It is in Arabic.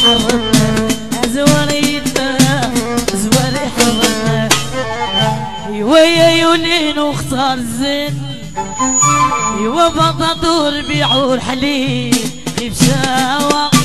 حرتنا زواريتنا زواري حرتنا ويا يولين واختار الزين يوا بطاطور بيعوا الحليب خيب سوا